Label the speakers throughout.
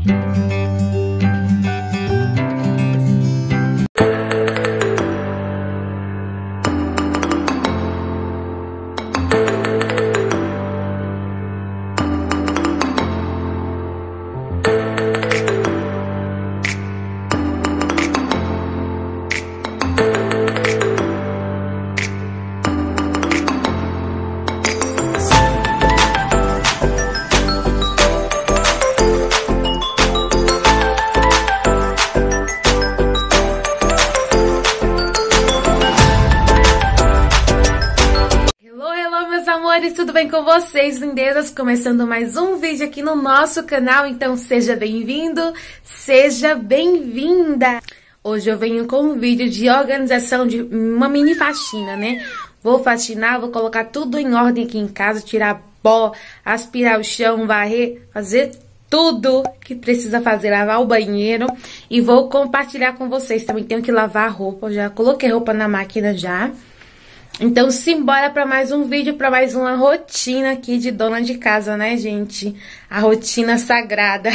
Speaker 1: Tudo bem com vocês, lindezas? Começando mais um vídeo aqui no nosso canal, então seja bem-vindo, seja bem-vinda! Hoje eu venho com um vídeo de organização de uma mini faxina, né? Vou faxinar, vou colocar tudo em ordem aqui em casa, tirar pó, aspirar o chão, varrer, fazer tudo que precisa fazer, lavar o banheiro e vou compartilhar com vocês. Também tenho que lavar a roupa, já coloquei roupa na máquina já. Então, simbora para mais um vídeo, para mais uma rotina aqui de dona de casa, né, gente? A rotina sagrada.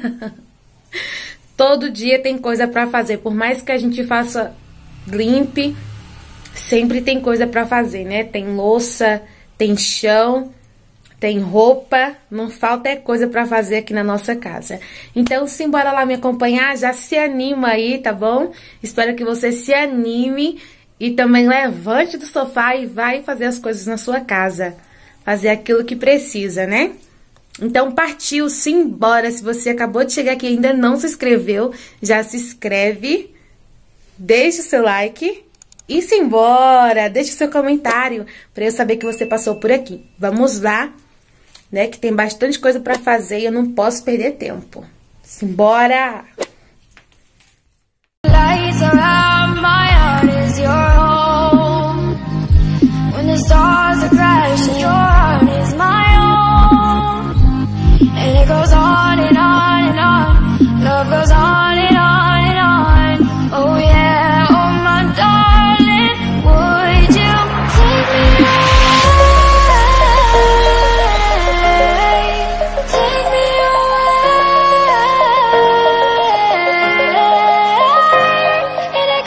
Speaker 1: Todo dia tem coisa para fazer, por mais que a gente faça limpe, sempre tem coisa para fazer, né? Tem louça, tem chão, tem roupa, não falta é coisa para fazer aqui na nossa casa. Então, simbora lá me acompanhar, já se anima aí, tá bom? Espero que você se anime. E também levante do sofá e vai fazer as coisas na sua casa. Fazer aquilo que precisa, né? Então, partiu, simbora. Se você acabou de chegar aqui e ainda não se inscreveu, já se inscreve. Deixe o seu like. E simbora. Deixe o seu comentário para eu saber que você passou por aqui. Vamos lá, né? Que tem bastante coisa para fazer e eu não posso perder tempo. Simbora! Lights around my heart is your home. When the stars are crashing, your heart is my own. And it goes on and on and on. Love goes on and on and on. Oh yeah, oh my darling, would you take me away? Take me away.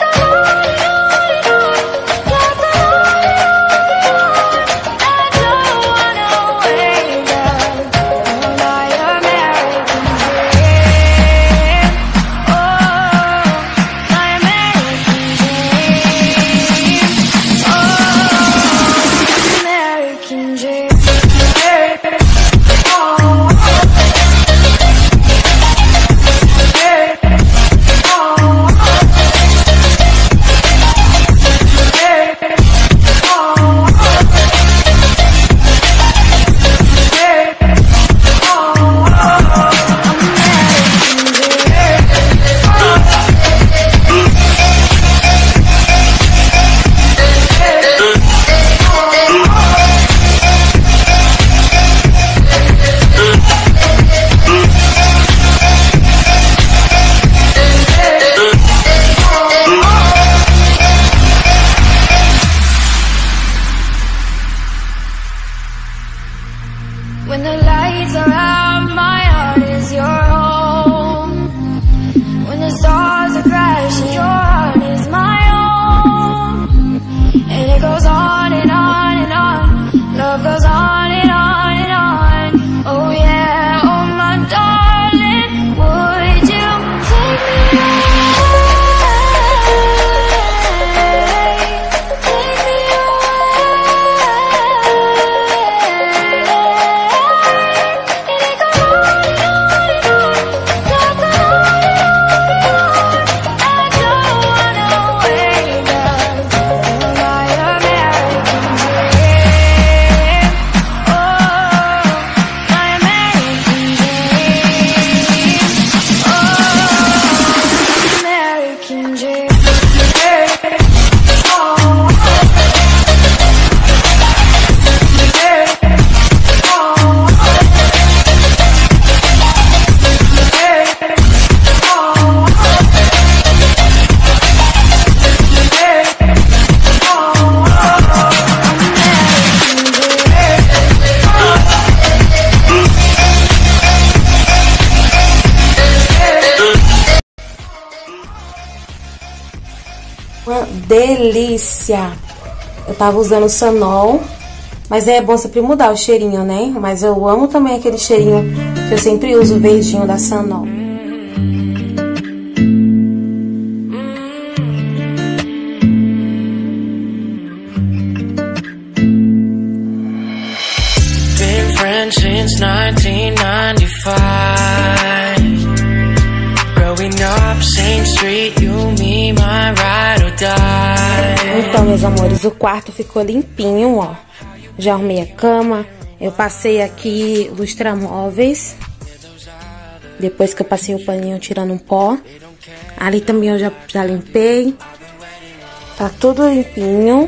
Speaker 1: Uma delícia! Eu tava usando o Sanol, mas é bom sempre mudar o cheirinho, né? Mas eu amo também aquele cheirinho que eu sempre uso, o verdinho da Sanol.
Speaker 2: Been friends since 1995. Growing up, same street, you, me, my ride or die.
Speaker 1: Então, meus amores, o quarto ficou limpinho, ó. Já arrumei a cama, eu passei aqui lustramóveis. Depois que eu passei o paninho tirando um pó. Ali também eu já limpei. Tá tudo limpinho.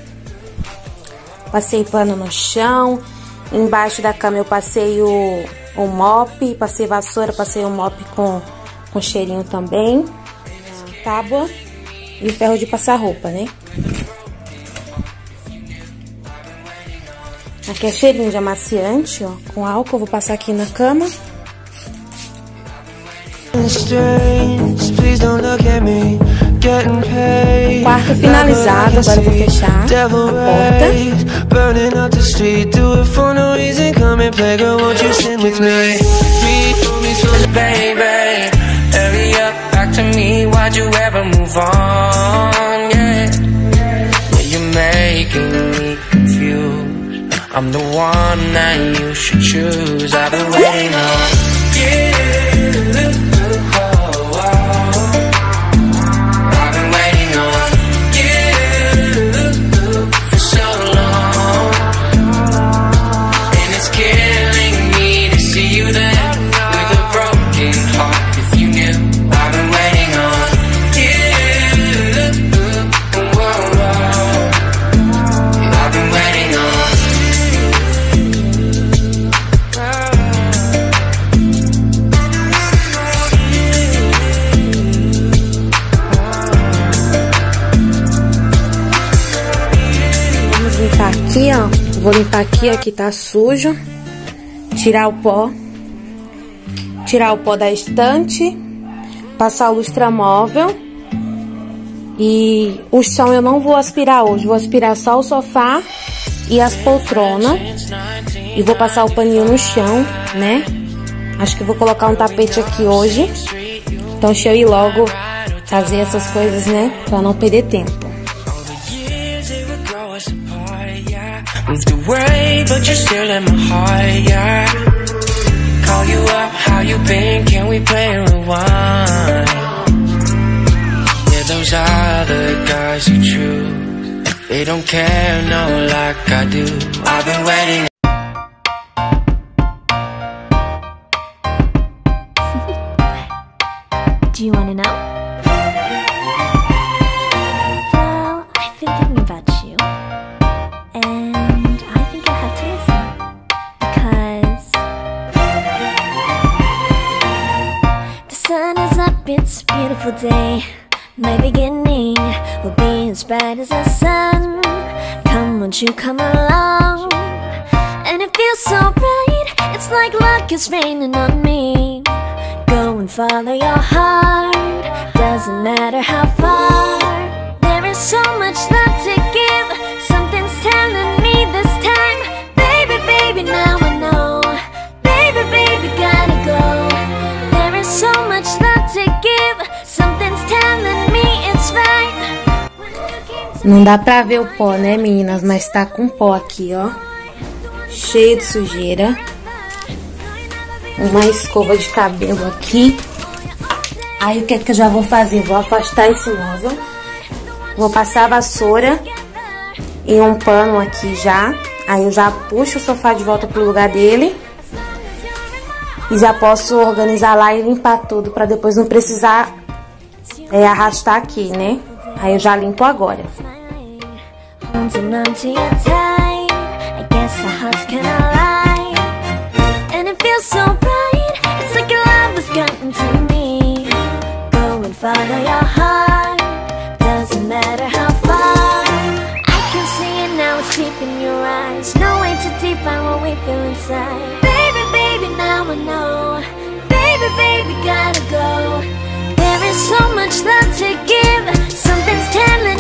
Speaker 1: Passei pano no chão. Embaixo da cama eu passei o mop. Passei vassoura, passei o mop com cheirinho também. Tábua e ferro de passar roupa, né? Aqui é cheirinho de amaciante, ó, com álcool. Vou passar aqui na cama. Quarto finalizado, agora eu vou fechar a porta.
Speaker 2: I'm the one that you should choose. I've been waiting on you. I've been waiting on you for so long, and it's killing me to see you there with a broken heart. If you knew, I've been waiting on you. I've been waiting on.
Speaker 1: Aqui, ó, vou limpar aqui tá sujo. Tirar o pó da estante, passar o lustramóvel. E o chão eu não vou aspirar hoje, vou aspirar só o sofá e as poltronas. E vou passar o paninho no chão, né? Acho que vou colocar um tapete aqui hoje. Então deixa eu ir logo fazer essas coisas, né? Pra não perder tempo.
Speaker 2: Moved away, but you're still in my heart, yeah. Call you up, how you been? Can we play a rewind? Yeah, those are the guys who choose. They don't care, no, like I do. I've been waiting.
Speaker 3: Do you wanna know? Well, I've been thinking about you. And I think I have to listen, because the sun is up, it's a beautiful day. My beginning will be as bright as the sun. Come, won't you come along? And it feels so bright, it's like luck is raining on me. Go and follow your heart, doesn't matter how far. There is so much love to give. Something's telling me this time, baby, baby, now I know. Baby, baby, gotta go. There is so much love to give. Something's telling me it's right.
Speaker 1: Não dá pra ver o pó, né, meninas? Mas tá com pó aqui, ó. Cheio de sujeira. Uma escova de cabelo aqui. Aí o que é que eu já vou fazer? Vou afastar esse móvel. Vou passar a vassoura em um pano aqui já. Aí eu já puxo o sofá de volta pro lugar dele. E já posso organizar lá e limpar tudo, pra depois não precisar arrastar aqui, né? Aí eu já limpo agora.
Speaker 3: Follow your heart, doesn't matter how far. I can see it now, it's deep in your eyes. No way to define what we feel inside. Baby, baby, now I know. Baby, baby, gotta go. There is so much love to give. Something's telling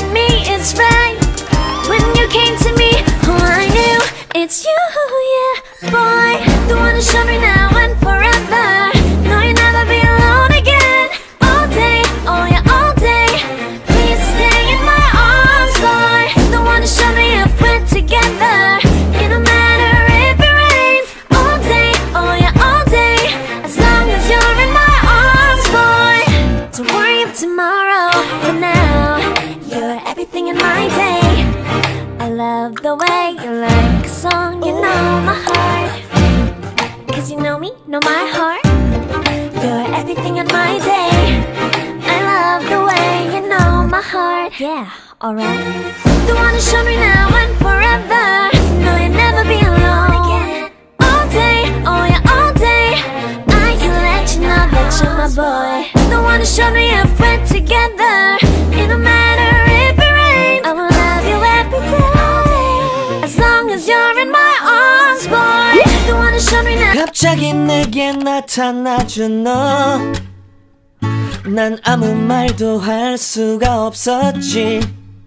Speaker 3: everything in my day. I love the way you like a song, you know my heart. Cause you know me, know my heart. You're everything in my day. I love the way you know my heart. Yeah, alright. The one who showed me now and forever. No, you'll never be alone again. All day, oh yeah, all day. I can let you know that you're my boy. The one who showed me if we're together. It don't matter if it rains, I will love you every day. As long as you're in my arms, boy. The one who showed me now.
Speaker 4: 갑자기 내게 나타나준 너. 난 아무 말도 할 수가 없었지.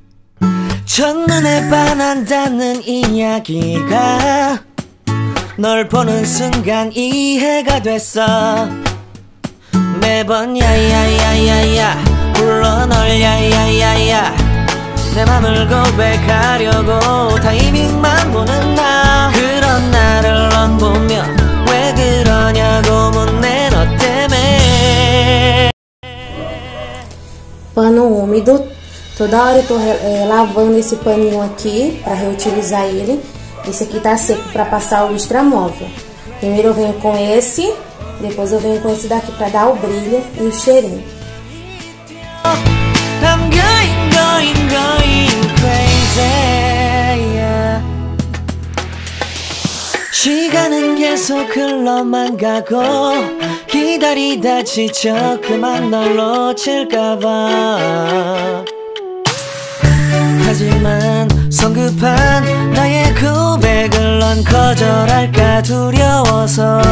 Speaker 4: 첫눈에 반한다는 이야기가 널 보는 순간 이해가 됐어. 매번 야야야야야 불러 널 야야야야 내 맘을 고백하려고 타이밍만 보는 나. 그런 나를 넌 보며 왜 그러냐고 묻네 너 때문에.
Speaker 1: Pano úmido. Toda hora eu tô lavando esse paninho aqui pra reutilizar ele. Esse aqui tá seco pra passar o lustramóvel. Primeiro eu venho com esse, depois eu venho com esse daqui pra dar o brilho e o cheirinho.
Speaker 4: I'm going crazy, yeah. 시간은 계속 흘러만 가고 기다리다 지쳐 그만 널 놓칠까봐. 하지만 성급한 나의 고백을 넌 거절할까 두려워서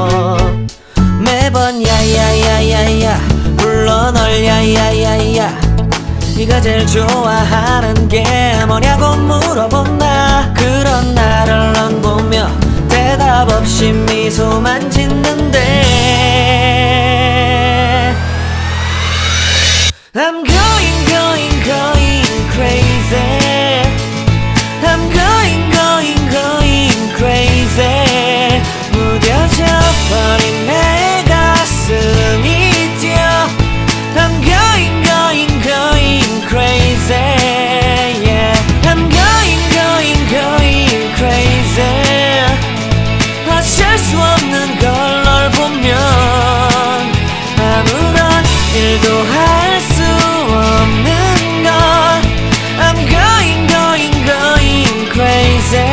Speaker 4: 매번 야야야야야 불러 널 야야야야 네가 제일 좋아하는 게 뭐냐고 물어본 나. 그런 나를 넌 보며 대답 없이 미소만 짓는데 I'm going crazy. I'm going crazy. 무뎌져 버린 내 가슴이 뛰어. I'm going crazy. Yeah. I'm going crazy. 어쩔 수 없는 걸 널 보면 아무런 일도 할 수 없는 걸. I'm going crazy.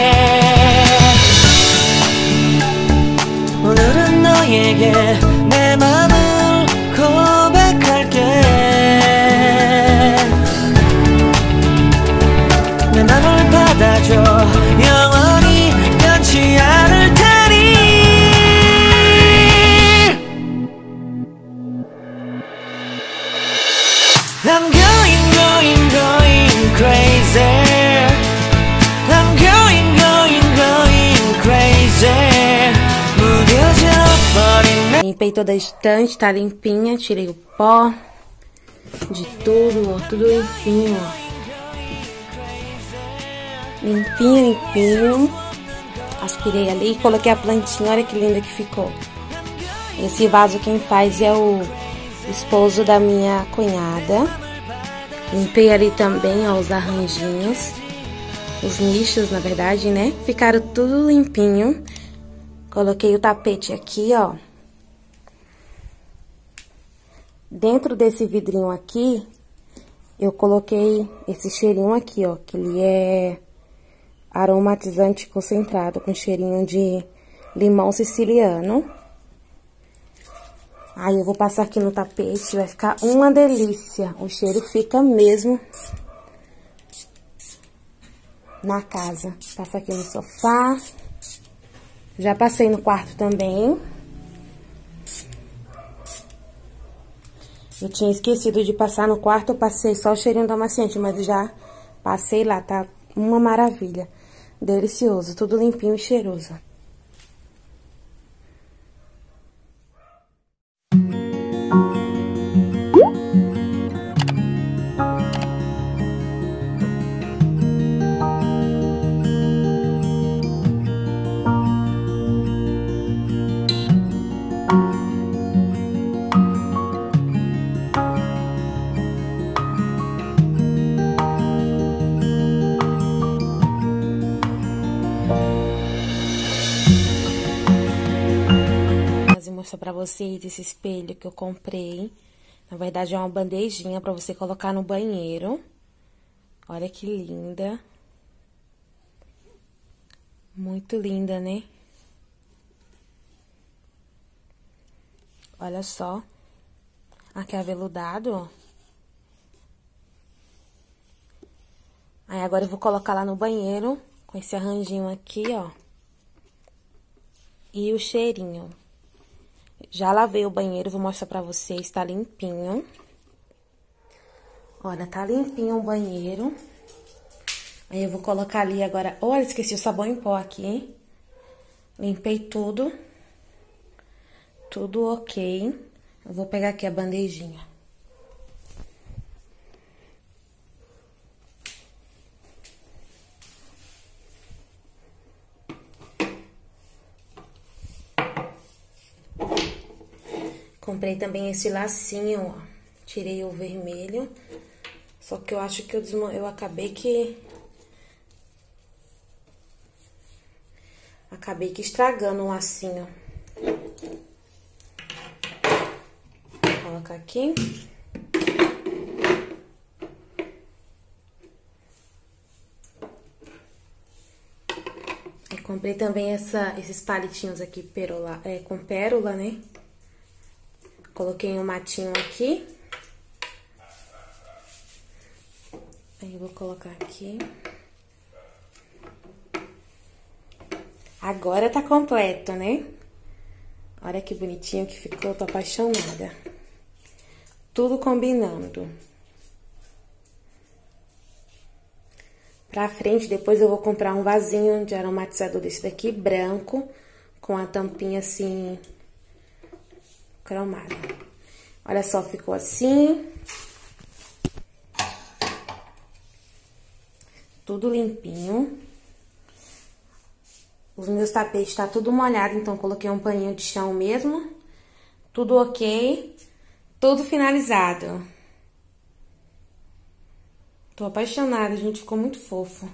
Speaker 4: 오늘은 너에게 내 맘을 고백할게. 내 맘을 받아줘. 영원히 변치 않을 테니. I'm going crazy. I'm going crazy. 무뎌져 버린 내.
Speaker 1: Limpei toda a estante, tá limpinha, tirei o pó de tudo, ó, tudo limpinho, ó. Limpinho. Aspirei ali e coloquei a plantinha, olha que linda que ficou. Esse vaso quem faz é o esposo da minha cunhada. Limpei ali também, ó, os arranjinhos. Os nichos, na verdade, né? Ficaram tudo limpinho. Coloquei o tapete aqui, ó. Dentro desse vidrinho aqui, eu coloquei esse cheirinho aqui, ó. Que ele é aromatizante concentrado, com cheirinho de limão siciliano. Aí eu vou passar aqui no tapete, vai ficar uma delícia. O cheiro fica mesmo na casa. Passa aqui no sofá. Já passei no quarto também. Eu tinha esquecido de passar no quarto, eu passei só o cheirinho do amaciante, mas já passei lá, tá uma maravilha. Delicioso, tudo limpinho e cheiroso. vocês esse espelho que eu comprei. Na verdade, é uma bandejinha pra você colocar no banheiro. Olha que linda. Muito linda, né? Olha só. Aqui é aveludado, ó. Aí, agora eu vou colocar lá no banheiro, com esse arranjinho aqui, ó. E o cheirinho. Já lavei o banheiro, vou mostrar pra vocês, tá limpinho. Olha, tá limpinho o banheiro. Aí, eu vou colocar ali agora... Olha, esqueci o sabão em pó aqui, hein? Limpei tudo. Tudo ok. Eu vou pegar aqui a bandejinha. Comprei também esse lacinho, ó. Tirei o vermelho. Só que eu acho que eu acabei que estragando o lacinho. Vou colocar aqui. E comprei também esses palitinhos aqui com pérola, né? Coloquei um matinho aqui. Aí eu vou colocar aqui. Agora tá completo, né? Olha que bonitinho que ficou, tô apaixonada. Tudo combinando. Pra frente, depois eu vou comprar um vasinho de aromatizador desse daqui, branco, com a tampinha assim... cromada. Olha só, ficou assim. Tudo limpinho. Os meus tapetes tá tudo molhado, então coloquei um paninho de chão mesmo. Tudo ok. Tudo finalizado. Tô apaixonada, gente, ficou muito fofo.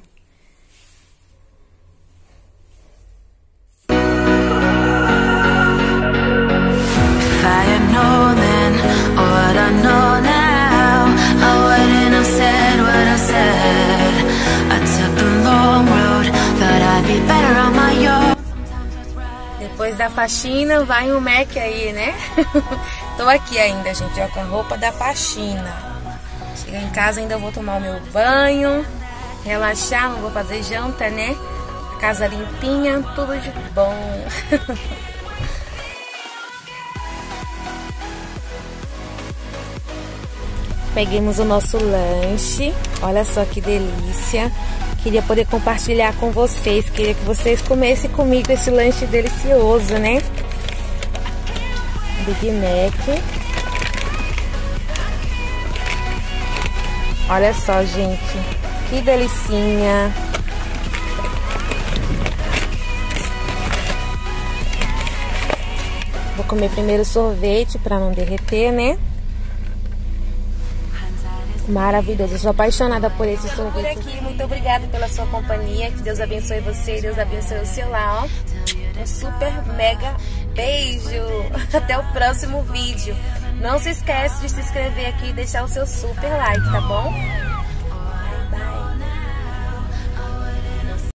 Speaker 1: Depois da faxina, vai um Mac aí, né? Tô aqui ainda, gente, ó, com a roupa da faxina. Chegar em casa, ainda vou tomar o meu banho, relaxar, não vou fazer janta, né? A casa limpinha, tudo de bom. Peguemos o nosso lanche. Olha só que delícia. Queria poder compartilhar com vocês. Queria que vocês comessem comigo esse lanche delicioso, né? Big Mac. Olha só, gente. Que delicinha. Vou comer primeiro o sorvete para não derreter, né? Maravilhoso, eu sou apaixonada por esse sorvete. Por aqui, muito obrigada pela sua companhia. Que Deus abençoe você, Deus abençoe o seu lar. Um super mega beijo. Até o próximo vídeo. Não se esquece de se inscrever aqui e deixar o seu super like, tá bom?